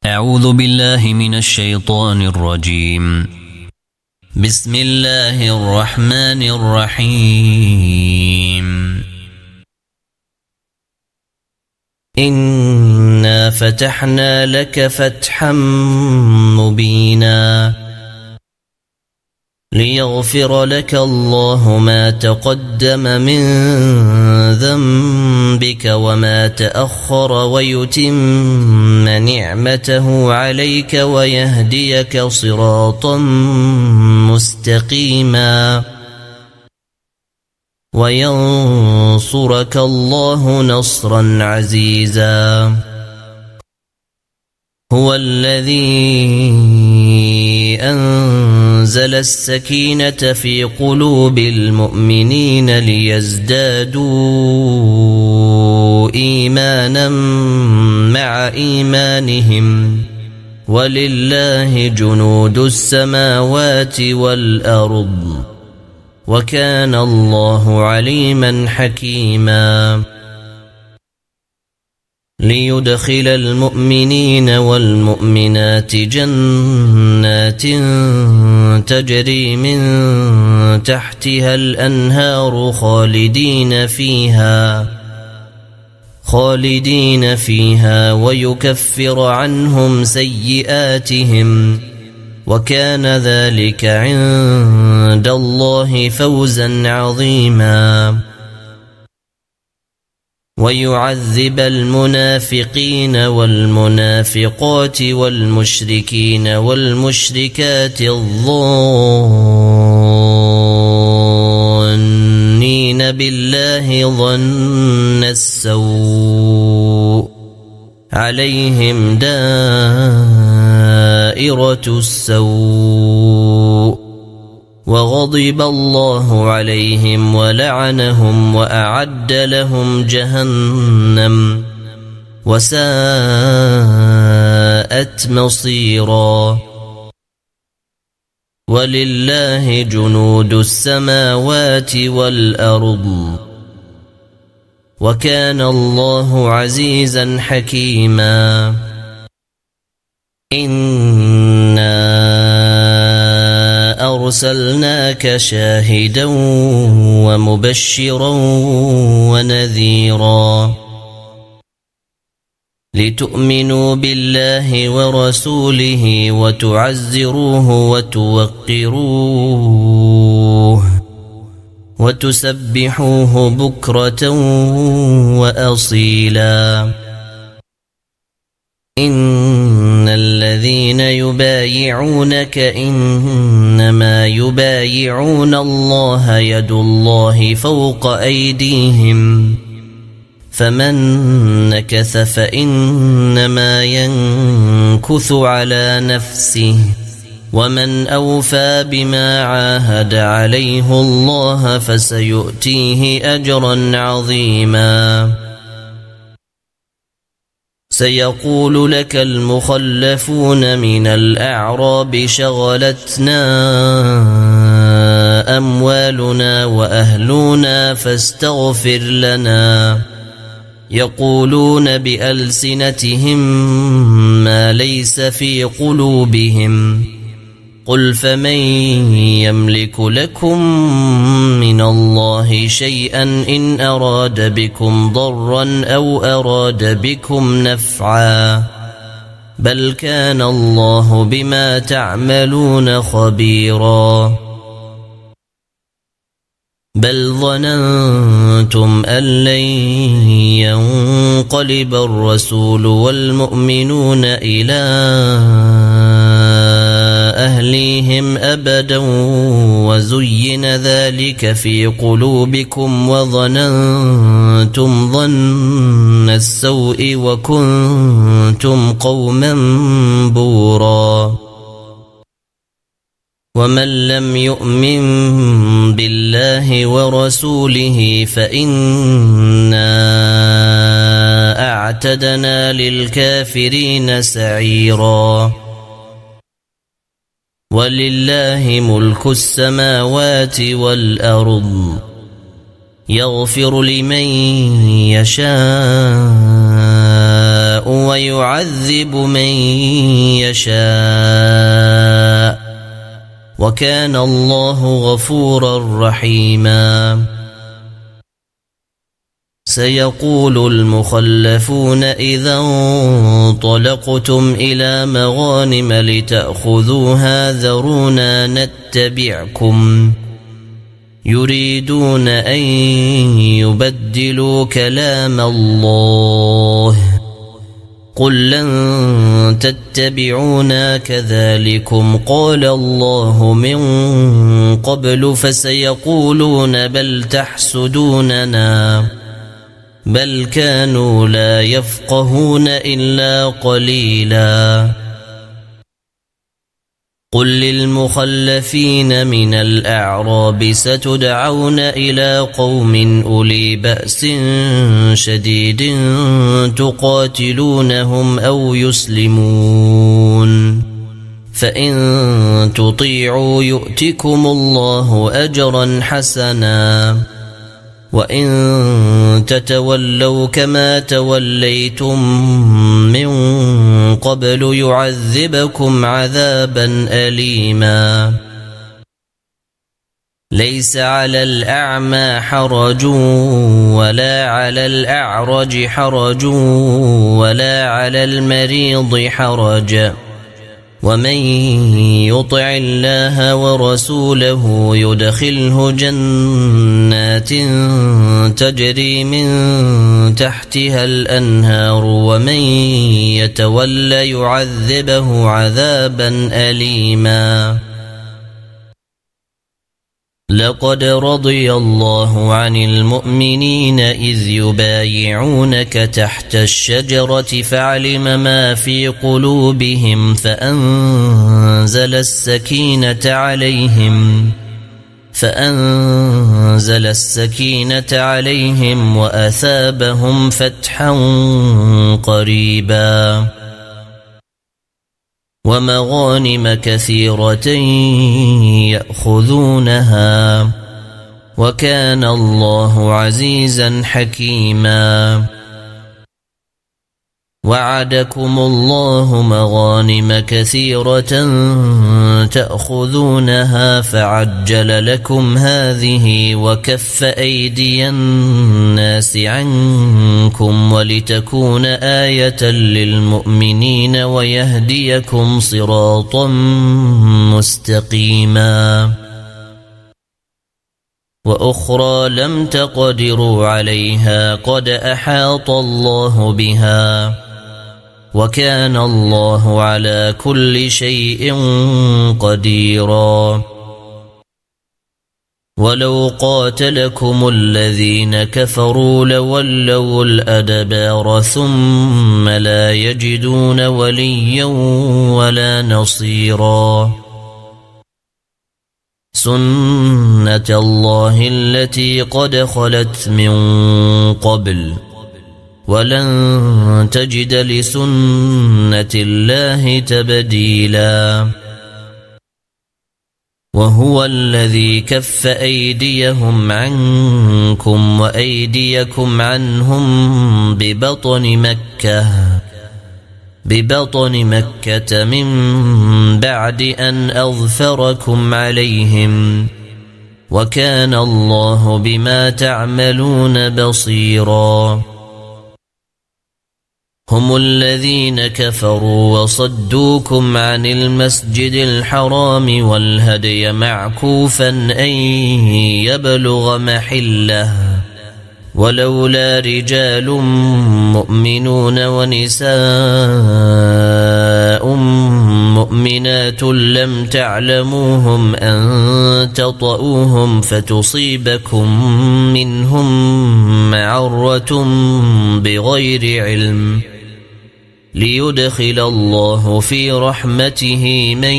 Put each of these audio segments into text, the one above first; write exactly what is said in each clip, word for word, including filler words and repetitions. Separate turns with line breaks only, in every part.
أعوذ بالله من الشيطان الرجيم. بسم الله الرحمن الرحيم. إنا فتحنا لك فتحا مبينا ليغفر لك الله ما تقدم من ذنبك وما تأخر ويتم نعمته عليك ويهديك صراطا مستقيما وينصرك الله نصرا عزيزا. هو الذي أنزل السكينة في قلوب المؤمنين ليزدادوا إيمانا مع إيمانهم ولله جنود السماوات والأرض وكان الله عليما حكيما. ليدخل المؤمنين والمؤمنات جنات تجري من تحتها الأنهار خالدين فيها خالدين فيها ويكفر عنهم سيئاتهم وكان ذلك عند الله فوزا عظيما. ويعذب المنافقين والمنافقات والمشركين والمشركات الظانين بالله ظن السوء عليهم دائرة السوء وغضب الله عليهم ولعنهم وأعد لهم جهنم وساءت مصيرا. ولله جنود السماوات والأرض وكان الله عزيزا حكيما. إنا أرسلناك شاهدا ومبشرا ونذيرا لتؤمنوا بالله ورسوله وتعزروه وتوقروه وتسبحوه بكرة وأصيلا. إن الذين يبايعونك إنما يبايعون الله يد الله فوق أيديهم فمن نكث فإنما ينكث على نفسه ومن أوفى بما عاهد عليه الله فسيؤتيه أجرا عظيما. سيقول لك المخلفون من الأعراب شغلتنا أموالنا وأهلنا فاستغفر لنا يقولون بألسنتهم ما ليس في قلوبهم قل فمن يملك لكم من الله شيئا إن أراد بكم ضرا أو أراد بكم نفعا بل كان الله بما تعملون خبيرا. بل ظننتم أن لن ينقلب الرسول والمؤمنون إلى أهليهم أبدا وزين ذلك في قلوبكم وظننتم ظن السوء وكنتم قوما بورا. ومن لم يؤمن بالله ورسوله فإنا أعتدنا للكافرين سعيرا. ولله ملك السماوات والأرض يغفر لمن يشاء ويعذب من يشاء وكان الله غفورا رحيما. سيقول المخلفون إذا انطلقتم إلى مغانم لتأخذوها ذرونا نتبعكم يريدون أن يبدلوا كلام الله قل لن تتبعونا كذلكم قال الله من قبل فسيقولون بل تحسدوننا بل كانوا لا يفقهون إلا قليلا. قل للمخلفين من الأعراب ستدعون إلى قوم أولي بأس شديد تقاتلونهم أو يسلمون فإن تطيعوا يؤتكم الله أجرا حسنا وإن تتولوا كما توليتم من قبل يعذبكم عذابا أليما. ليس على الأعمى حرج ولا على الأعرج حرج ولا على المريض حرج ومن يطع الله ورسوله يدخله جنات تجري من تحتها الأنهار ومن يتولى يعذبه عذابا أليما. لقد رضي الله عن المؤمنين إذ يبايعونك تحت الشجرة فعلم ما في قلوبهم فأنزل السكينة عليهم فأنزل السكينة عليهم وأثابهم فتحا قريبا ومغانم كثيرة يأخذونها وكان الله عزيزا حكيما. وعدكم الله مغانم كثيرة تأخذونها فعجل لكم هذه وكف أيدي الناس عنكم ولتكون آية للمؤمنين ويهديكم صراطا مستقيما. وأخرى لم تقدروا عليها قد أحاط الله بها وكان الله على كل شيء قديرا. ولو قاتلكم الذين كفروا لولوا الأدبار ثم لا يجدون وليا ولا نصيرا. سنة الله التي قد خلت من قبل ولن تجد لسنة الله تبديلا. وهو الذي كف أيديهم عنكم وأيديكم عنهم ببطن مكة ببطن مكة من بعد أن أظفركم عليهم وكان الله بما تعملون بصيرا. هم الذين كفروا وصدوكم عن المسجد الحرام والهدي معكوفا أن يبلغ محله ولولا رجال مؤمنون ونساء مؤمنات لم تعلموهم أن تطؤوهم فتصيبكم منهم معرة بغير علم ليدخل الله في رحمته من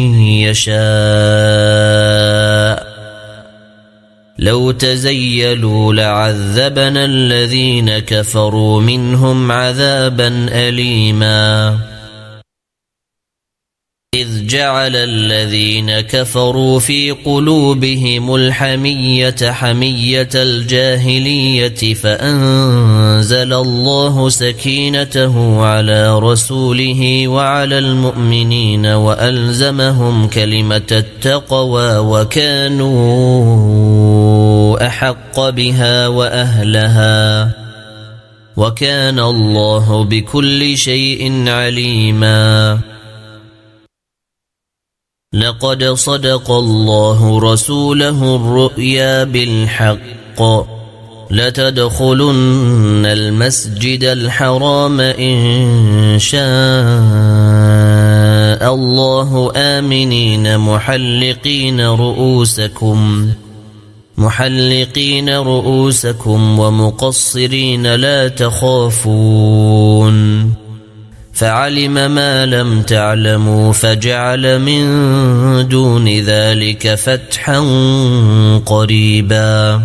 يشاء. لو تزيلوا لعذبنا الذين كفروا منهم عذابا أليما. إذ جعل الذين كفروا في قلوبهم الحمية حمية الجاهلية فأنزل الله سكينته على رسوله وعلى المؤمنين وألزمهم كلمة التقوى وكانوا أحق بها وأهلها وكان الله بكل شيء عليما. لقد صدق الله رسوله الرؤيا بالحق لتدخلن المسجد الحرام إن شاء الله آمنين محلقين رؤوسكم محلقين رؤوسكم ومقصرين لا تخافون فعلم ما لم تعلموا فجعل من دون ذلك فتحا قريبا.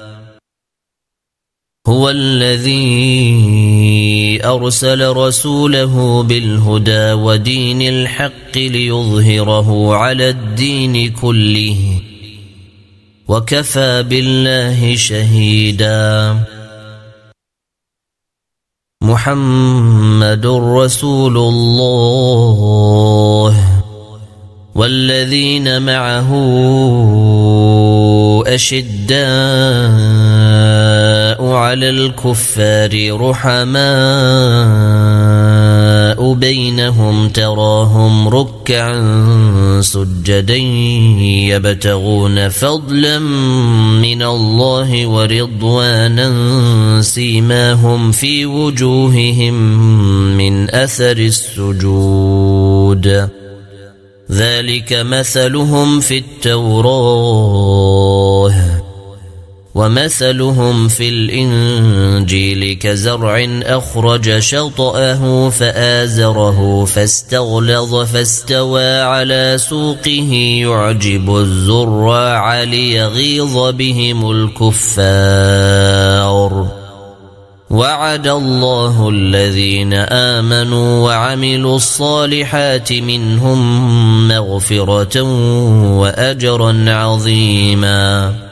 هو الذي أرسل رسوله بالهدى ودين الحق ليظهره على الدين كله وكفى بالله شهيدا. محمد رسول الله والذين معه أشداء على الكفار رحماء بينهم تراهم ركعا سجدا يبتغون فضلا من الله ورضوانا سيماهم في وجوههم من أثر السجود ذلك مثلهم في التوراة ومثلهم في الإنجيل كزرع أخرج شطأه فآزره فاستغلظ فاستوى على سوقه يعجب الزراع ليغيظ بهم الكفار. وعد الله الذين آمنوا وعملوا الصالحات منهم مغفرة وأجرا عظيما.